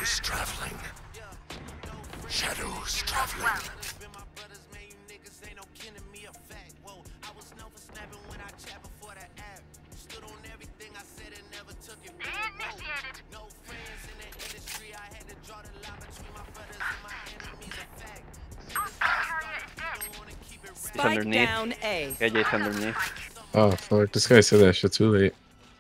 Shadows traveling. Shadows traveling. He's underneath. Down A. Yeah, Jay's underneath. Oh fuck, this guy said that shit too late.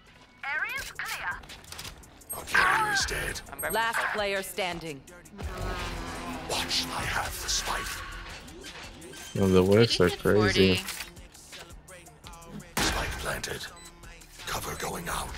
Our carrier is dead. Last player standing. Watch, I have the spike. Well, the whiffs are crazy. 40. Spike planted. Cover going out.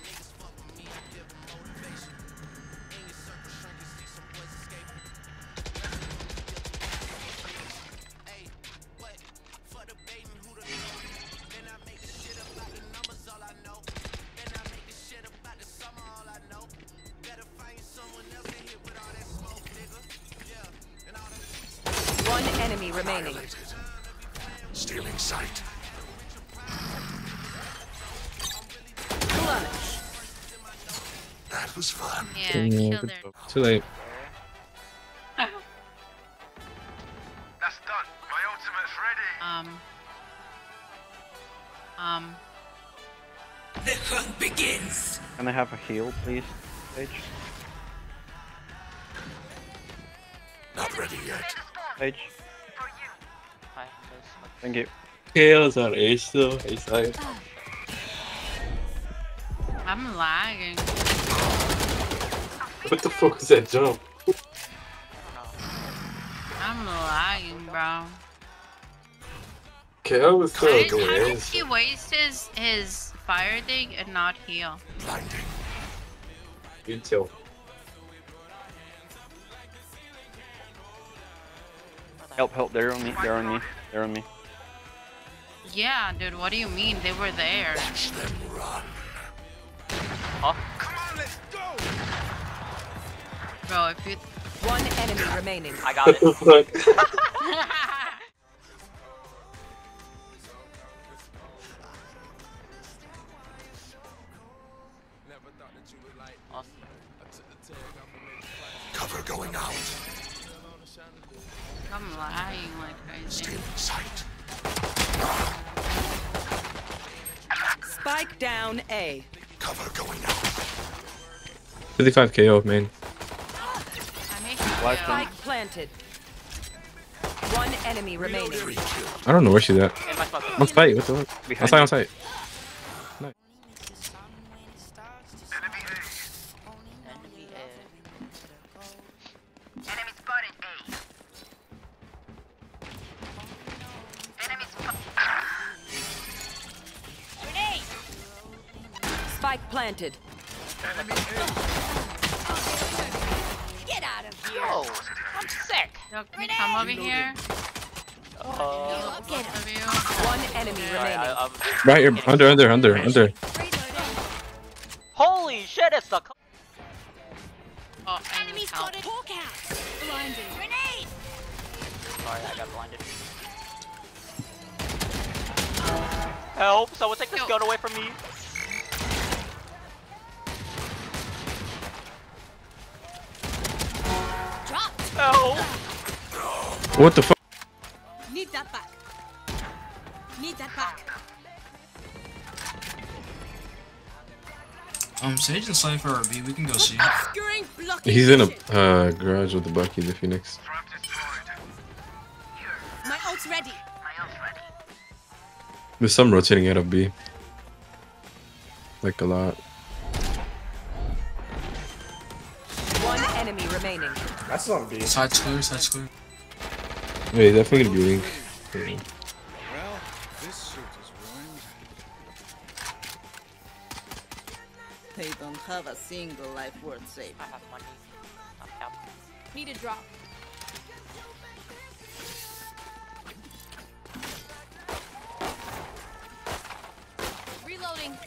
One enemy remaining. Annihilated. Stealing sight. Clutch. That was fun. Yeah, killed her. Too late. That's done. My ultimate's ready. The hunt begins. Can I have a heal, please, Sage? Not ready yet. Sage? Thank you. Kale's on ace still. Ace side. I'm lagging. What the fuck was that jump? I'm lagging, bro. Kale was so How good. did he waste his fire thing and not heal? Blinding. Good kill. Help, help, they're on me, they're on me, they're on me. Yeah, dude, what do you mean? They were there. Watch them run. Huh? Come on, let's go. Bro, if you... One enemy remaining. I got it. Cover going out. I'm lagging like crazy. Stealing sight. Spike down A. Cover going out. 55 KO, man. I make Last you one. Spike planted. One enemy remaining. 3 kills. I don't know where she's at. On site, what the fuck? On Behind site, you. on site. Enemy A. Enemy spotted A. Enemy Grenade! Spike planted. Enemy A. Get out of here! Oh, I'm sick. Yo, can you come over here? Get Both him. of you. One enemy remaining. Right here, under. Holy shit, it's the. Oh, I Enemy need help. spotted Hawk out! Blinded. Grenade! Sorry, I got blinded. Help! Someone take this gun away from me. Dropped! Help! What the fuck? Need that back. Need that back. Sage and Cypher are B, we can go see. Obscuring blocking He's in a vision. garage with the Bucky, the Phoenix. Trap destroyed. My ult's ready. There's some rotating out of B. Like a lot. One enemy remaining. That's not B. Side's clear, side's clear. Wait, definitely gonna be link. Well, this suit is ruined. They don't have a single life worth saving. I have money. I'm happy. Need a drop. Reloading.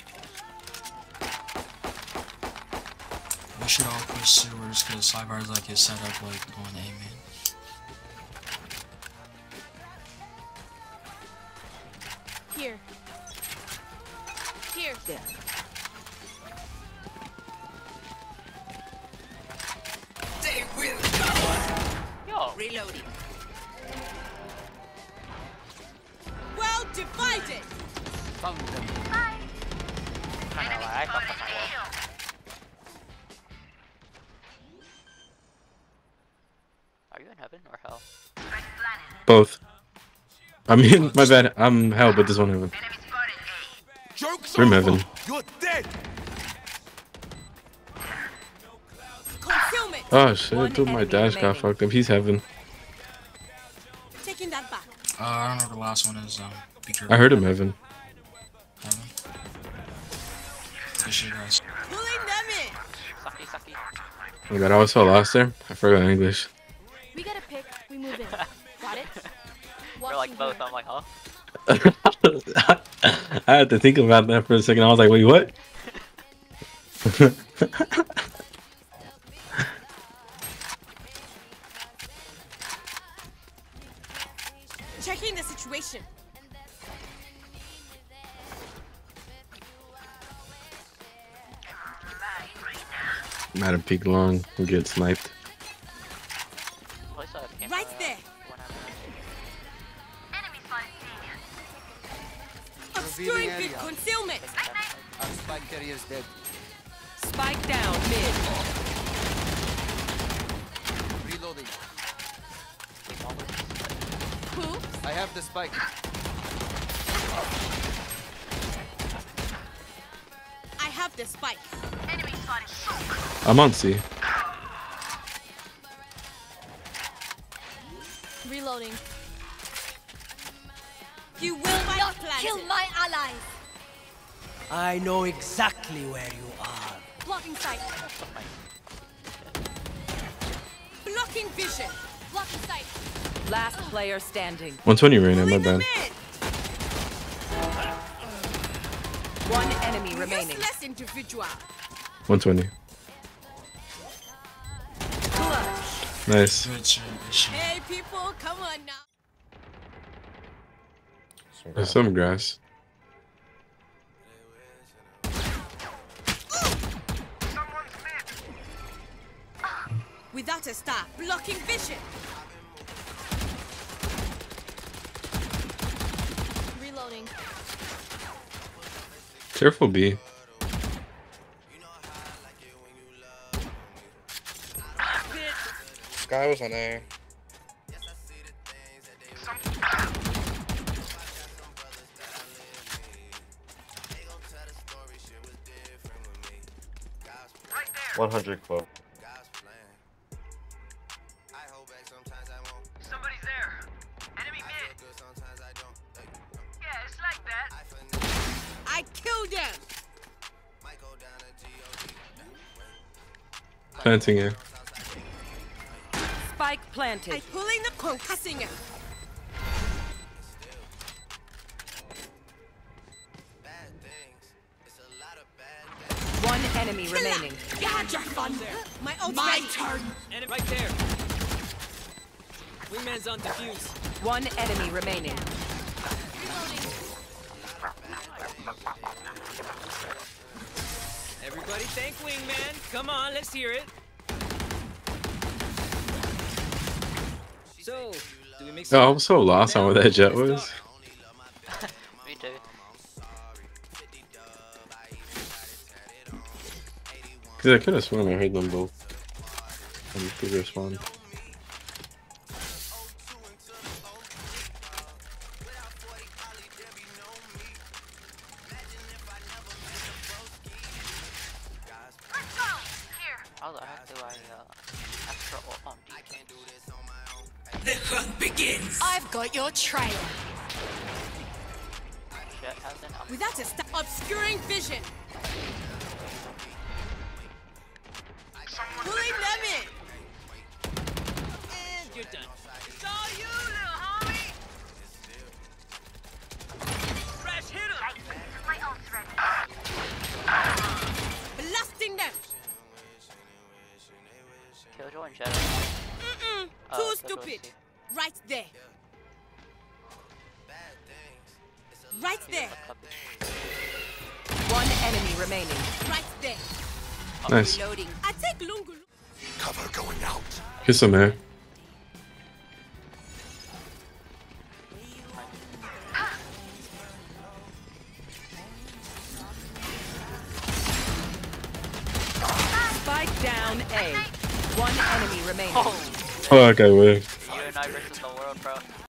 We should all push sewers because Cyber's like is set up like on A main. Here. Here. There. Reloading. Well divided. I know, I fucked up my wall. Are you in heaven or hell? Both. I mean, my bad. I'm hell, but this one heaven. Joke's We're in over. heaven. You're dead. Concealment. Oh shit, One dude, my enemy dash got remaining. fucked up. He's heaven. Taking that back. I don't know what the last one is. Be careful. I heard him heaven. Heaven. Good shit, guys. Pulling them in. Sucky, sucky. Oh my god, I was so lost there. I forgot English. We got a pick. We move in. Got it? We're like both. I'm like, huh? I had to think about that for a second. I was like, wait, what? Checking the situation. I'm at a peak long and get sniped. At least I came Right there. Obscuring Revealing big area. concealment. Our spike carrier's dead. Spike down mid. Reloading. Who? I have the spike. I have the spike. I'm on C. Reloading. You will not kill my allies. I know exactly where you are. Blocking sight. Blocking vision. Blocking sight. Last player standing. 120 Reyna, my Pulling them bad. in. One enemy remaining. Useless individual. 120. Nice. Good shit, good shit. Hey people, come on now. There's some grass. Without a star, blocking vision. Reloading. Careful, B. Guy was on A. Right 100 club. Somebody's there. Enemy mid. Yeah, it's like that. I killed them. Planting it. Spike I planted. pulling the concussing it. One enemy remaining. Gadget thunder. My ultimate. turn. And right there. Wingman's on defuse. One enemy remaining. Everybody thank Wingman. Come on, let's hear it. So, do we make Oh, I was so lost on what that jet was. Me too. Cause I could have sworn I heard them both. And they respond. How the heck do I extra ult on D? The hunt begins. I've got your trail. Shit hasn't. Without a star, obscuring vision. Pulling them in. And you're done. It's all you, little homie. Crash hit him. Blasting them. Killjoy and Shadow. Mm-mm. Oh, Too Killjoy stupid. C. Right there. Right there. One enemy remaining. Right there. Nice. Reloading. I take Lungu. Cover going out. Kiss him, man. Spike down A. One enemy remaining. Oh, Fuck, I win. you and I versus the world, bro.